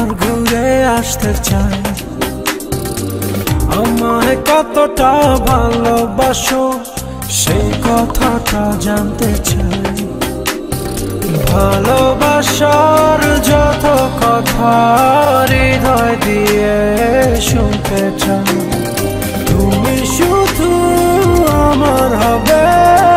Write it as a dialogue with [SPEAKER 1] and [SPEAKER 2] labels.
[SPEAKER 1] আবার ঘুরে আসতে চাই। আমায় কতটা ভালোবাসো সেই কথাটা জানতে চাই। ভালোবাসার যত কথা হৃদয় দিয়ে শুনতে চাই। তুমি শুধু আমার হবে।